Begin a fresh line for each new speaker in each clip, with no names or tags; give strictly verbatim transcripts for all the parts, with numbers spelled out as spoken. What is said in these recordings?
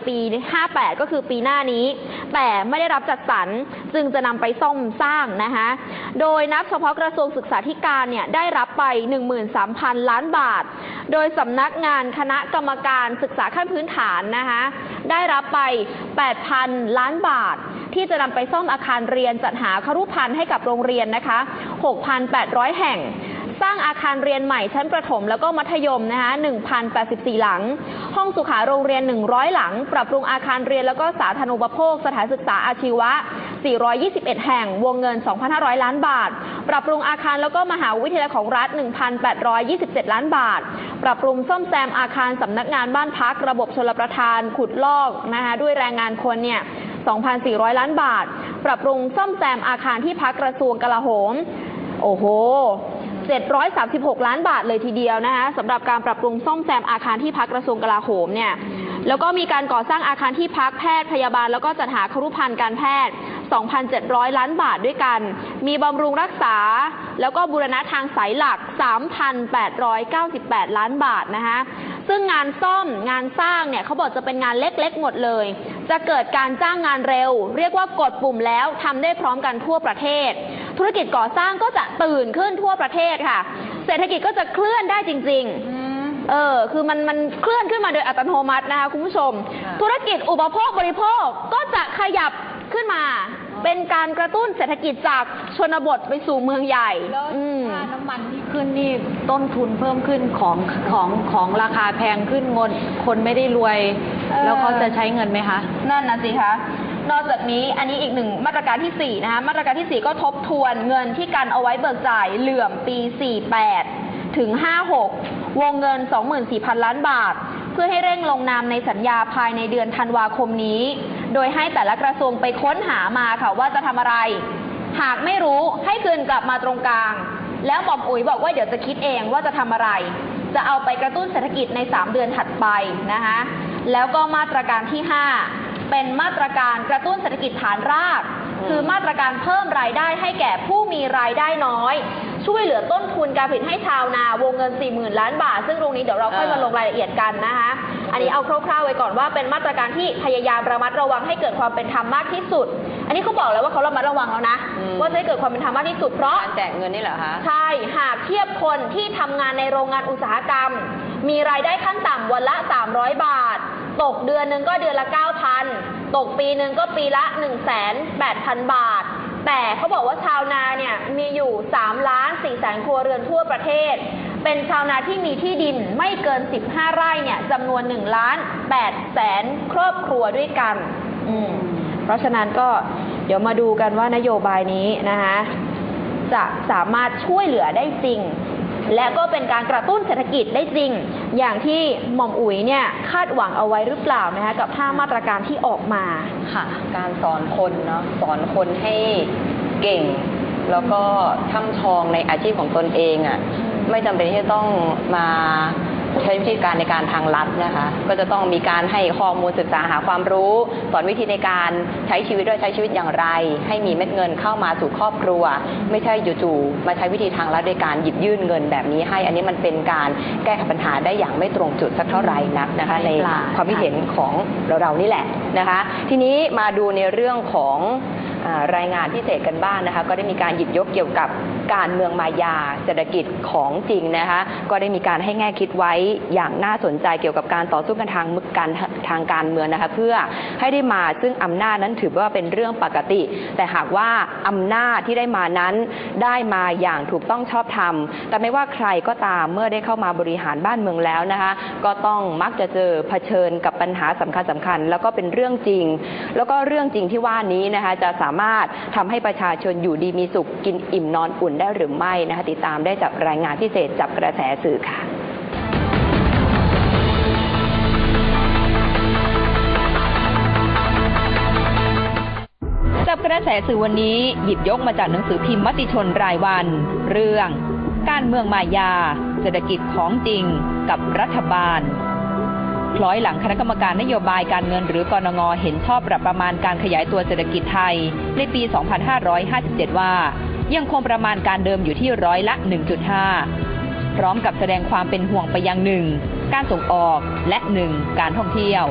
ปีห้าแปดก็คือปีหน้านี้แต่ไม่ได้รับจัดสรรจึงจะนำไปซ่อมสร้างนะคะโดยนับเฉพาะกระทรวงศึกษาธิการเนี่ยได้รับไป หนึ่งหมื่นสามพัน ล้านบาทโดยสำนักงานคณะกรรมการศึกษาขั้นพื้นฐานนะคะได้รับไป แปดพัน ล้านบาทที่จะนำไปซ่อมอาคารเรียนจัดหาครุภัณฑ์ให้กับโรงเรียนนะคะ หกพันแปดร้อย แห่งสร้างอาคารเรียนใหม่ชั้นประถมแล้วก็มัธยมนะคะ หนึ่งพันแปดสิบสี่ หลังห้องสุขาโรงเรียนหนึ่งร้อยหลังปรับปรุงอาคารเรียนแล้วก็สาธารณูปโภคสถานศึกษาอาชีวะสี่ร้อยยี่สิบเอ็ดแห่งวงเงิน สองพันห้าร้อย ล้านบาทปรับปรุงอาคารแล้วก็มหาวิทยาลัยของรัฐ หนึ่งพันแปดร้อยยี่สิบเจ็ด ล้านบาทปรับปรุงซ่อมแซมอาคารสำนักงานบ้านพักระบบชลประทานขุดลอกนะคะด้วยแรงงานคนเนี่ย สองพันสี่ร้อย ล้านบาทปรับปรุงซ่อมแซมอาคารที่พักกระทรวงกลาโหมโอ้โหเจ็ดร้อยสามสิบหก ล้านบาทเลยทีเดียวนะคะสำหรับการปรับปรุงซ่อมแซมอาคารที่พักกระทรวงกลาโหมเนี่ยแล้วก็มีการก่อสร้างอาคารที่พักแพทย์พยาบาลแล้วก็จัดหาครุภัณฑ์การแพทย์ สองพันเจ็ดร้อย ล้านบาทด้วยกันมีบำรุงรักษาแล้วก็บูรณะทางสายหลัก สามพันแปดร้อยเก้าสิบแปด ล้านบาทนะคะซึ่งงานซ่อมงานสร้างเนี่ยเขาบอกจะเป็นงานเล็กๆหมดเลยจะเกิดการจ้างงานเร็วเรียกว่ากดปุ่มแล้วทำได้พร้อมกันทั่วประเทศธุรกิจก่อสร้างก็จะตื่นขึ้นทั่วประเทศค่ะเศรษฐกิจก็จะเคลื่อนได้จริงๆเออคือมันมันเคลื่อนขึ้นมาโดยอัตโนมัตินะคะคุณผู้ชมธุรกิจอุปโภคบริโภคก็จะขยับขึ้นมาเป็นการกระตุ้นเศรษฐกิจจากชนบทไปสู่เมืองใหญ่
ค่าน้ำมันที่ขึ้นนี่ต้นทุนเพิ่มขึ้นของของของราคาแพงขึ้นงนคนไม่ได้รวยแล้วเขาจะใช้เงินไหมคะ
นั่นนะสิคะนอกจากนี้อันนี้อีกหนึ่งมาตรการที่สี่นะคะมาตรการที่สี่ก็ทบทวนเงินที่กันเอาไว้เบิกจ่ายเหลื่อมปีสี่แปดถึงห้าหกวงเงิน สองหมื่นสี่พัน ล้านบาทเพื่อให้เร่งลงนามในสัญญาภายในเดือนธันวาคมนี้โดยให้แต่ละกระทรวงไปค้นหามาค่ะว่าจะทำอะไรหากไม่รู้ให้คืนกลับมาตรงกลางแล้วหม่อมอุ๋ยบอกว่าเดี๋ยวจะคิดเองว่าจะทำอะไรจะเอาไปกระตุ้นเศรษฐกิจในสามเดือนถัดไปนะคะแล้วก็มาตรการที่ห้าเป็นมาตรการกระตุ้นเศรษฐกิจฐานรากคือมาตรการเพิ่มรายได้ให้แก่ผู้มีรายได้น้อยช่วยเหลือต้นทุนการผลิตให้ชาวนาวงเงิน สี่หมื่น ล้านบาทซึ่งตรงนี้เดี๋ยวเราค่อยมาลงรายละเอียดกันนะคะอันนี้เอาคร่าวๆไว้ก่อนว่าเป็นมาตรการที่พยายามระมัดระวังให้เกิดความเป็นธรรมมากที่สุดอันนี้เขาบอกแล้วว่าเขาระมัดระวังแล้วนะว่าจะให้เกิดความเป็นธรรมมากที่สุดเพราะ
การแจกเงินนี่เหรอคะ
ใช่หากเทียบคนที่ทำงานในโรงงานอุตสาหกรรมมีรายได้ขั้นต่ำวันละสามร้อยบาทตกเดือนหนึ่งก็เดือนละ เก้าพัน ตกปีหนึ่งก็ปีละ หนึ่งแสนแปดพัน บาทแต่เขาบอกว่าชาวนาเนี่ยมีอยู่สามล้านสี่แสนครัวเรือนทั่วประเทศเป็นชาวนาที่มีที่ดินไม่เกินสิบห้าไร่เนี่ยจำนวนหนึ่งล้านแปดแสนครอบครัวด้วยกันอืมเพราะฉะนั้นก็เดี๋ยวมาดูกันว่านโยบายนี้นะคะจะสามารถช่วยเหลือได้จริงและก็เป็นการกระตุ้นเศรษฐกิจได้จริงอย่างที่หม่อมอุ๋ยเนี่ยคาดหวังเอาไว้หรือเปล่านะคะกับห้ามาตรการที่ออกมา
ค่ะการสอนคนเนาะสอนคนให้เก่งแล้วก็ช่ำชองในอาชีพของตนเองอ่ะไม่จำเป็นที่จะต้องมาใช้วิธีการในการทางลัดนะคะก็จะต้องมีการให้ข้อมูลศึกษาหาความรู้สอนวิธีในการใช้ชีวิตด้วยใช้ชีวิตอย่างไรให้มีเม็ดเงินเข้ามาสู่ครอบครัวไม่ใช่จู่ๆมาใช้วิธีทางลัดโดยการหยิบยื่นเงินแบบนี้ให้อันนี้มันเป็นการแก้ไขปัญหาได้อย่างไม่ตรงจุดสักเท่าไหร่นักนะคะในความคิดเห็นของเราๆนี่แหละนะคะทีนี้มาดูในเรื่องของรายงานพิเศษกันบ้าง นะคะก็ได้มีการหยิบยกเกี่ยวกับการเมืองมายาเศรษฐกิจของจริงนะคะก็ได้มีการให้แง่คิดไว้อย่างน่าสนใจเกี่ยวกับการต่อสู้กันทางการทางการเมืองนะคะเพื่อให้ได้มาซึ่งอำนาจนั้นถือว่าเป็นเรื่องปกติแต่หากว่าอำนาจที่ได้มานั้นได้มาอย่างถูกต้องชอบธรรมแต่ไม่ว่าใครก็ตามเมื่อได้เข้ามาบริหารบ้านเมืองแล้วนะคะก็ต้องมักจะเจอเผชิญกับปัญหาสำคัญสำคัญแล้วก็เป็นเรื่องจริงแล้วก็เรื่องจริงที่ว่านี้นะคะจะสามารถทำให้ประชาชนอยู่ดีมีสุขกินอิ่มนอนอุ่นได้หรือไม่นะคะติดตามได้จากรายงานพิเศษจับกระแสสื่อค่ะจับกระแสสื่อวันนี้หยิบยกมาจากหนังสือพิมพ์มติชนรายวันเรื่องการเมืองมายาเศรษฐกิจของจริงกับรัฐบาลคล้อยหลังคณะกรรมการนโยบายการเงินหรือกนง.เห็นชอบปรับประมาณการขยายตัวเศรษฐกิจไทยในปี สองพันห้าร้อยห้าสิบเจ็ด ว่ายังคงประมาณการเดิมอยู่ที่ร้อยละ หนึ่งจุดห้า พร้อมกับแสดงความเป็นห่วงไปยังหนึ่งการส่งออกและหนึ่งการท่องเที่ยว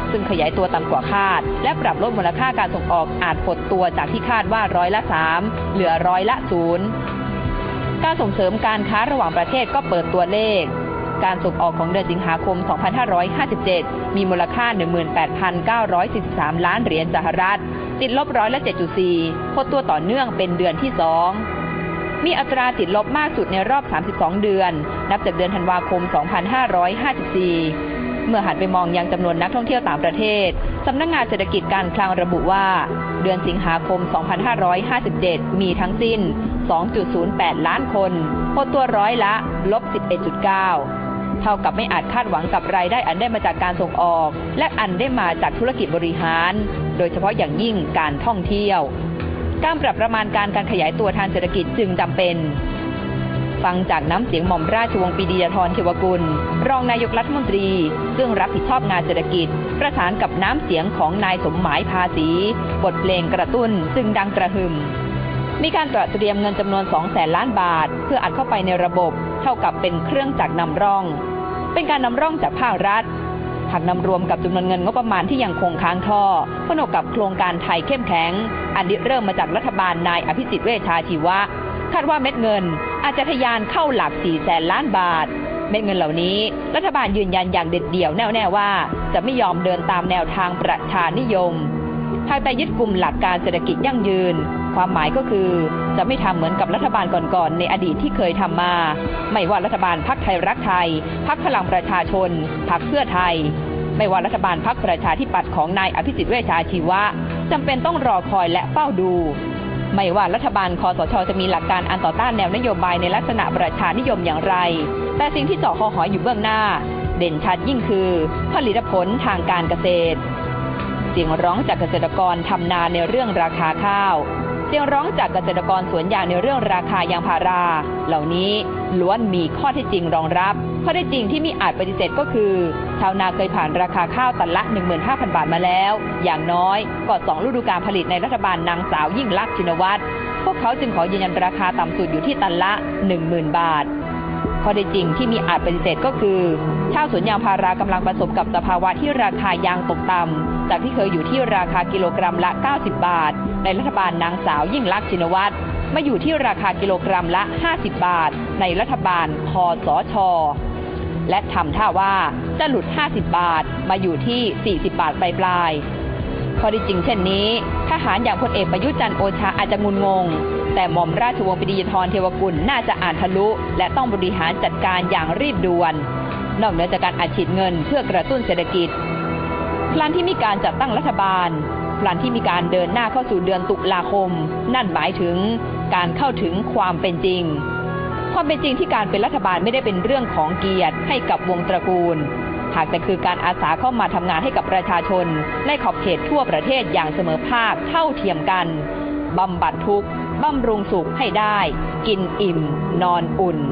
ซึ่งขยายตัวต่ำกว่าคาดและปรับลดมูลค่าการส่งออกอาจหดตัวจากที่คาดว่าร้อยละสามเหลือร้อยละศูนย์การส่งเสริมการค้าระหว่างประเทศก็เปิดตัวเลขการส่งออกของเดือนสิงหาคม สองพันห้าร้อยห้าสิบเจ็ด มีมูลค่า หนึ่งหมื่นแปดพันเก้าร้อยสี่สิบสาม ล้านเหรียญสหรัฐติดลบร้อยละ เจ็ดจุดสี่ หดตัวต่อเนื่องเป็นเดือนที่สองมีอัตราติดลบมากสุดในรอบสามสิบสองเดือนนับจากเดือนธันวาคม สองพันห้าร้อยห้าสิบสี่เมื่อหันไปมองยังจำนวนนักท่องเที่ยวต่างประเทศสำนักงานเศรษฐกิจการคลังระบุว่าเดือนสิงหาคม สองพันห้าร้อยห้าสิบเจ็ด มีทั้งสิ้น สองจุดศูนย์แปด ล้านคนหดตัวร้อยละ ลบ สิบเอ็ดจุดเก้า เท่ากับไม่อาจคาดหวังกับรายได้อันได้มาจากการส่งออกและอันได้มาจากธุรกิจบริหารโดยเฉพาะอย่างยิ่งการท่องเที่ยวการปรับประมาณการการขยายตัวทางเศรษฐกิจจึงจำเป็นฟังจากน้ำเสียงหม่อมราชวงศ์ปรีดียธรเทวกุลรองนายกรัฐมนตรีซึ่งรับผิดชอบงานเศรษฐกิจประสานกับน้ำเสียงของนายสมหมายภาษีบทเพลงกระตุ้นซึ่งดังกระหึ่มมีการตระเตรียมเงินจำนวน สองแสน ล้านบาทเพื่ออัดเข้าไปในระบบเท่ากับเป็นเครื่องจักรนำร่องเป็นการนำร่องจากภาครัฐหากนำรวมกับจำนวนเงินงบประมาณที่ยังคงค้างท่อผนวกกับโครงการไทยเข้มแข็งอันริเริ่มมาจากรัฐบาลนายอภิสิทธิ์เวชชาชีวะคาดว่าเม็ดเงินอาจจะทะยานเข้าหลัก สี่แสน ล้านบาทเม็ดเงินเหล่านี้รัฐบาลยืนยันอย่างเด็ดเดี่ยวแน่วแน่ว่าจะไม่ยอมเดินตามแนวทางประชานิยมภายใต้ยึดกลุ่มหลักการเศรษฐกิจยั่งยืนความหมายก็คือจะไม่ทำเหมือนกับรัฐบาลก่อนๆในอดีตที่เคยทำมาไม่ว่ารัฐบาลพรรคไทยรักไทยพรรคพลังประชาชนพรรคเพื่อไทยไม่ว่ารัฐบาลพรรคประชาธิปัตย์ของนายอภิสิทธิ์เวชชาชีวะจำเป็นต้องรอคอยและเฝ้าดูไม่ว่ารัฐบาลคสช.จะมีหลักการอันต่อต้านแนวนโยบายในลักษณะประชานิยมอย่างไรแต่สิ่งที่เจาะคอหอยอยู่เบื้องหน้าเด่นชัดยิ่งคือผลิตผลทางการเกษตรเสียงร้องจากเกษตรกรทำนาในเรื่องราคาข้าวเสียงร้องจากเกษตรกรสวนยางในเรื่องราคายางพาราเหล่านี้ล้วนมีข้อเท็จจริงรองรับข้อเท็จจริงที่มิอาจปฏิเสธก็คือชาวนาเคยผ่านราคาข้าวตันละ หนึ่งหมื่นห้าพัน บาทมาแล้วอย่างน้อยก็สองฤดูกาลผลิตในรัฐบาลนางสาวยิ่งลักษณ์ชินวัตรพวกเขาจึงขอยืนยันราคาต่ำสุดอยู่ที่ตันละ หนึ่งหมื่น บาทข้อเท็จจริงที่มีอาจปฏิเสธก็คือชาวสวนยางพารากำลังประสบกับสภาวะที่ราคายางตกต่ำจากที่เคยอยู่ที่ราคากิโลกรัมละเก้าสิบบาทในรัฐบาลนางสาวยิ่งลักษณ์ชินวัตรมาอยู่ที่ราคากิโลกรัมละห้าสิบบาทในรัฐบาลคสช.และทำท่าว่าจะหลุดห้าสิบบาทมาอยู่ที่สี่สิบบาทปลายๆข้อที่จริงเช่นนี้ทหารอย่างพลเอกประยุทธ์จันทร์โอชาอาจจะงุนงงแต่หม่อมราชวงศ์ปรีดียธรเทวกุลน่าจะอ่านทะลุและต้องบริหารจัดการอย่างรีบด่วนนอกเหนือจากการอัดฉีดเงินเพื่อกระตุ้นเศรษฐกิจพลันที่มีการจัดตั้งรัฐบาลพลันที่มีการเดินหน้าเข้าสู่เดือนตุลาคมนั่นหมายถึงการเข้าถึงความเป็นจริงความเป็นจริงที่การเป็นรัฐบาลไม่ได้เป็นเรื่องของเกียรติให้กับวงตระกูลหากแต่คือการอาสาเข้ามาทำงานให้กับประชาชนในขอบเขตทั่วประเทศอย่างเสมอภาคเท่าเทียมกันบำบัดทุกข์บำรุงสุขให้ได้กินอิ่มนอนอุ่น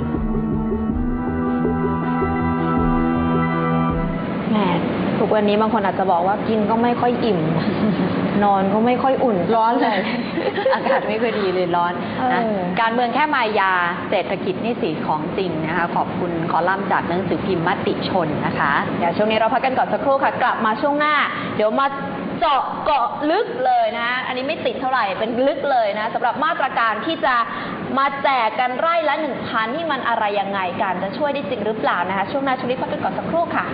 แหมทุกวันนี้บางคนอาจจะบอกว่ากินก็ไม่ค่อยอิ่ม นอนก็ไม่ค่อยอุ่นร้อนเลย
อากาศไม่ค่อยดีเลยร้อนนะการเมืองแค่มายาเศรษฐกิจนี่สิของจริงนะคะขอบคุณคอลัมน์จากหนังสือพิมพ์มติชนนะคะ
เดี๋ยวช่วงนี้เราพักกันก่อนสักครู่ค่ะกลับมาช่วงหน้าเดี๋ยวมาเจาะเกาะลึกเลยนะอันนี้ไม่ติดเท่าไหร่เป็นลึกเลยนะสำหรับมาตรการที่จะมาแจกกันไร่ละหนึ่งพันนี่มันอะไรยังไงกันจะช่วยได้จริงหรือเปล่านะคะช่วงหน้าช่วงนี้พักกันก่อนสักครู่ค่ะ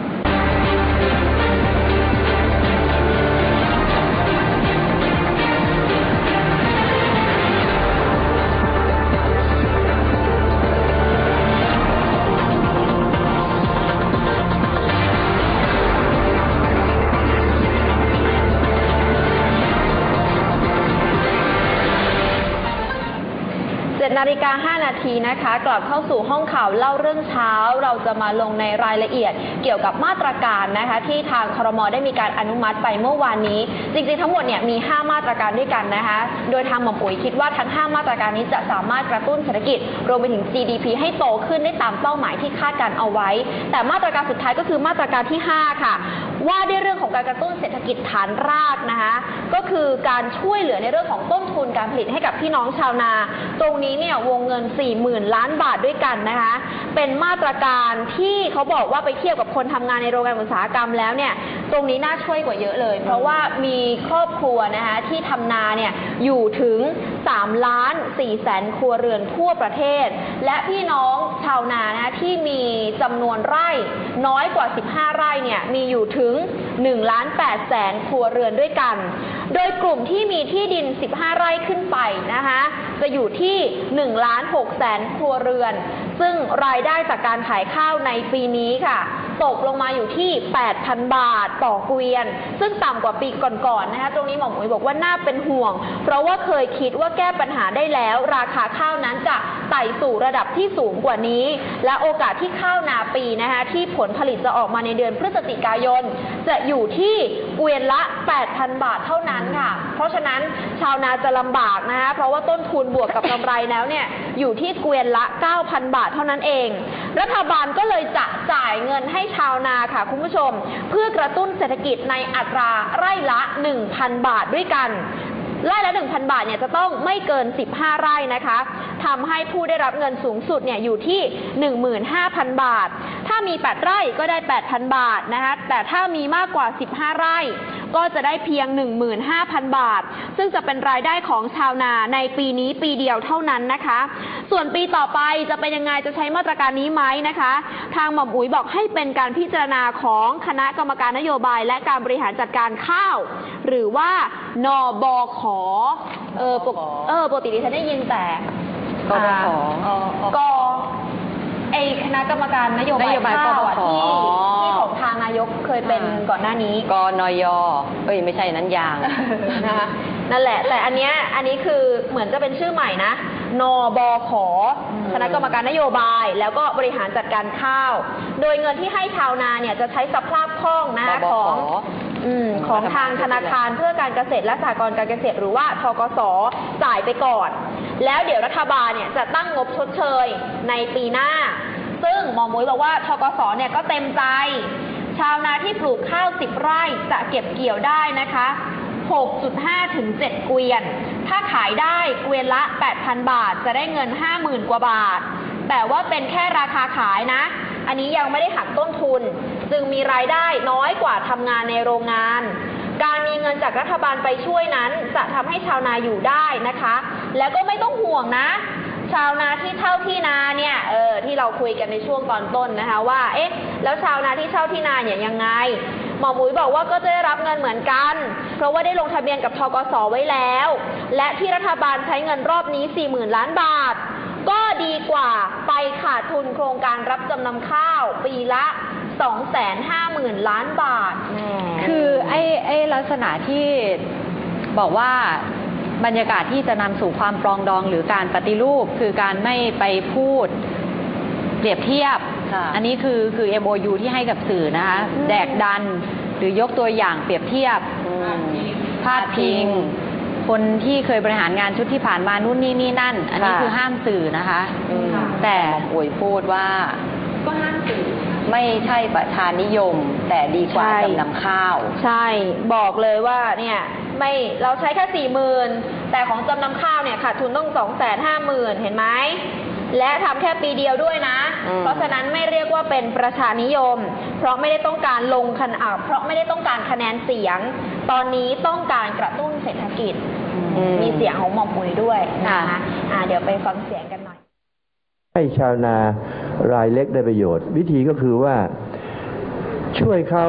นาฬิกาห้านาทีนะคะกลับเข้าสู่ห้องข่าวเล่าเรื่องเช้าเราจะมาลงในรายละเอียดเกี่ยวกับมาตรการนะคะที่ทางครม.ได้มีการอนุมัติไปเมื่อวานนี้จริงๆทั้งหมดเนี่ยมีห้ามาตรการด้วยกันนะคะโดยทางหม่อมอุ๋ยคิดว่าทั้งห้ามาตรการนี้จะสามารถกระตุ้นเศรษฐกิจรวมไปถึง จี ดี พี ให้โตขึ้นได้ตามเป้าหมายที่คาดการเอาไว้แต่มาตรการสุดท้ายก็คือมาตรการที่ห้าค่ะว่าด้วยเรื่องของการกระตุ้นเศรษฐกิจฐานรากนะคะก็คือการช่วยเหลือในเรื่องของต้นทุนการผลิตให้กับพี่น้องชาวนาตรงนี้เนี่ยวงเงิน สี่หมื่น ล้านบาทด้วยกันนะคะเป็นมาตรการที่เขาบอกว่าไปเทียบกับคนทำงานในโรงงานอุตสาหกรรมแล้วเนี่ยตรงนี้น่าช่วยกว่าเยอะเลยเพราะว่ามีครอบครัวนะคะที่ทำนาเนี่ยอยู่ถึงสามล้านสี่แสนครัวเรือนทั่วประเทศและพี่น้องชาวนานะคะที่มีจำนวนไร่น้อยกว่าสิบห้าไร่เนี่ยมีอยู่ถึงหนึ่งล้านแปดแสนครัวเรือนด้วยกันโดยกลุ่มที่มีที่ดินสิบห้าไร่ขึ้นไปนะคะจะอยู่ที่หนึ่งล้านหกแสนครัวเรือนซึ่งรายได้จากการขายข้าวในปีนี้ค่ะตกลงมาอยู่ที่ แปดพัน บาทต่อเกวียนซึ่งต่ำกว่าปีก่อนๆนะคะตรงนี้หมอหมวยบอกว่าน่าเป็นห่วงเพราะว่าเคยคิดว่าแก้ปัญหาได้แล้วราคาข้าวนั้นจะไต่สู่ระดับที่สูงกว่านี้และโอกาสที่ข้าวนาปีนะคะที่ผลผลิตจะออกมาในเดือนพฤศจิกายนจะอยู่ที่เกวียนละ แปดพัน บาทเท่านั้นค่ะเพราะฉะนั้นชาวนาจะลำบากนะคะเพราะว่าต้นทุนบวกกับกำไรแล้วเนี่ยอยู่ที่เกวียนละ เก้าพัน บาทเท่านั้นเองรัฐบาลก็เลยจะจ่ายเงินให้ชาวนาค่ะคุณผู้ชมเพื่อกระตุ้นเศรษฐกิจในอัตราไร่ละ หนึ่งพัน บาทด้วยกันไร่ละ หนึ่งพัน บาทเนี่ยจะต้องไม่เกินสิบห้าไร่นะคะทำให้ผู้ได้รับเงินสูงสุดเนี่ยอยู่ที่ หนึ่งหมื่นห้าพัน บาทถ้ามีแปดไร่ก็ได้ แปดพัน บาทนะคะแต่ถ้ามีมากกว่าสิบห้าไร่ก็จะได้เพียง หนึ่งหมื่นห้าพัน บาทซึ่งจะเป็นรายได้ของชาวนาในปีนี้ปีเดียวเท่านั้นนะคะส่วนปีต่อไปจะเป็นยังไงจะใช้มาตรการนี้ไหมนะคะทางหม่อมอุ๋ยบอกให้เป็นการพิจารณาของคณะกรรมการนโยบายและการบริหารจัดการข้าวหรือว่านบข.เออปกเออปกติดิฉันได้ยินแต่
กบข.
กไอคณะกรรมการนโยบายข้าวที่ที่ของทางนายกเคยเป็นก่อนหน้านี้
กนยเอ้ยไม่ใช่นั้นยาง
นะคะนั่นแหละแต่อันเนี้ยอันนี้คือเหมือนจะเป็นชื่อใหม่นะนบข.คณะกรรมการนโยบายแล้วก็บริหารจัดการข้าวโดยเงินที่ให้ชาวนาเนี่ยจะใช้สภาพคล่องนะคะของอืมของทางธนาคารเพื่อการเกษตรและสหกรณ์การเกษตรหรือว่าธกส.จ่ายไปก่อนแล้วเดี๋ยวรัฐบาลเนี่ยจะตั้งงบชดเชยในปีหน้าซึ่งหมอหมวยบอกว่าธกส.เนี่ยก็เต็มใจชาวนาที่ปลูกข้าวสิบไร่จะเก็บเกี่ยวได้นะคะ หกจุดห้า ถึง เจ็ด เกวียนถ้าขายได้เกวียนละ แปดพัน บาทจะได้เงิน ห้าหมื่น กว่าบาทแต่ว่าเป็นแค่ราคาขายนะอันนี้ยังไม่ได้หักต้นทุนจึงมีรายได้น้อยกว่าทำงานในโรงงานการมีเงินจากรัฐบาลไปช่วยนั้นจะทำให้ชาวนาอยู่ได้นะคะแล้วก็ไม่ต้องห่วงนะชาวนาที่เช่าที่นาเนี่ยเออที่เราคุยกันในช่วงตอนต้นนะคะว่าเอ๊ะแล้วชาวนาที่เช่าที่นาเนี่ยยังไงหมอหมุยบอกว่าก็จะได้รับเงินเหมือนกันเพราะว่าได้ลงทะเบียนกับธกส.ไว้แล้วและที่รัฐบาลใช้เงินรอบนี้ สี่หมื่น ล้านบาทก็ดีกว่าไปขาดทุนโครงการรับจำนำข้าวปีละ สองแสนห้าหมื่น ล้านบาท
คือไอ้ไอ้ลักษณะที่บอกว่าบรรยากาศที่จะนำสู่ความปรองดองหรือการปฏิรูปคือการไม่ไปพูดเปรียบเทียบอันนี้คือคือ เอ็ม โอ ยู ที่ให้กับสื่อนะคะแดกดันหรือยกตัวอย่างเปรียบเทียบพาดพิงคนที่เคยบริหารงานชุดที่ผ่านมานู่นนี่นี่นั่นอันนี้คือห้ามสื่อนะคะแต่
หมอมอุ๋ยพูดว่า
ก็ห้ามสื่อ
ไม่ใช่ประชานิยมแต่ดีกว่าจำนำข้าว
ใช่บอกเลยว่าเนี่ยไม่เราใช้แค่สี่หมื่นแต่ของจำนำข้าวเนี่ยขาดทุนต้องสองแสนห้าหมื่นเห็นไหมและทำแค่ปีเดียวด้วยนะเพราะฉะนั้นไม่เรียกว่าเป็นประชานิยมเพราะไม่ได้ต้องการลงคะแนนเพราะไม่ได้ต้องการคะแนนเสียงตอนนี้ต้องการกระตุ้นเศรษฐกิจมีเสียงของหม่อมอุ๋ยด้วยนะคะอ่าเดี๋ยวไปฟังเสียงกันหน่อย
ให้ชาวนารายเล็กได้ประโยชน์วิธีก็คือว่าช่วยเขา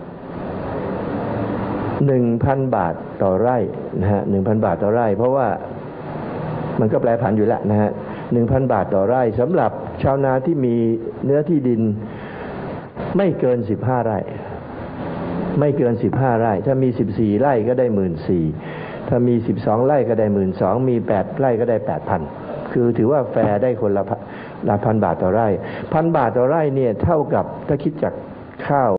หนึ่งพันบาทต่อไร่นะฮะหนึ่งพันบาทต่อไร่เพราะว่ามันก็แปรผันอยู่แล้วนะฮะหนึ่งพันบาทต่อไร่สำหรับชาวนาที่มีเนื้อที่ดินไม่เกินสิบห้าไร่ไม่เกินสิบห้าไร่ถ้ามีสิบสี่ไร่ก็ได้หมื่นสี่ถ้ามีสิบสองไร่ก็ได้หมื่นสองมีแปดไร่ก็ได้แปดพันคือถือว่าแฟร์ได้คนละละพันบาทต่อไร่พันบาทต่อไร่เนี่ยเท่ากับถ้าคิดจากข้าว